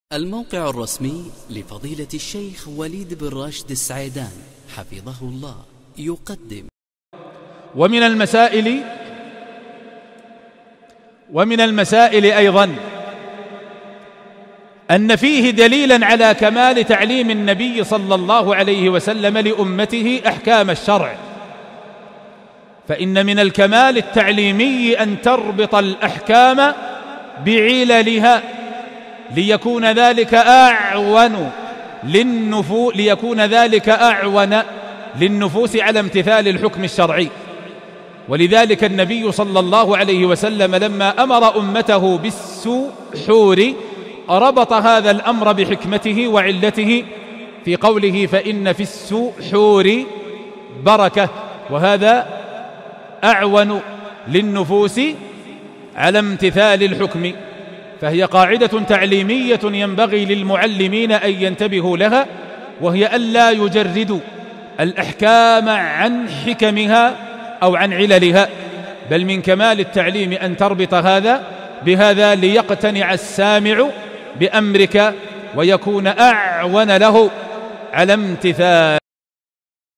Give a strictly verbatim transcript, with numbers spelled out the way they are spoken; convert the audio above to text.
الموقع الرسمي لفضيلة الشيخ وليد بن راشد السعيدان حفظه الله يقدم. ومن المسائل ومن المسائل أيضا أن فيه دليلا على كمال تعليم النبي صلى الله عليه وسلم لأمته أحكام الشرع، فإن من الكمال التعليمي أن تربط الأحكام بعللها ليكون ذلك أعون للنفوس ليكون ذلك أعون للنفوس على امتثال الحكم الشرعي. ولذلك النبي صلى الله عليه وسلم لما أمر أمته بالسحور ربط هذا الأمر بحكمته وعلته في قوله فإن في السحور بركة، وهذا أعون للنفوس على امتثال الحكم. فهي قاعدة تعليمية ينبغي للمعلمين أن ينتبهوا لها، وهي ألا يجردوا الأحكام عن حكمها أو عن عللها، بل من كمال التعليم أن تربط هذا بهذا ليقتنع السامع بأمرك ويكون أعون له على امتثال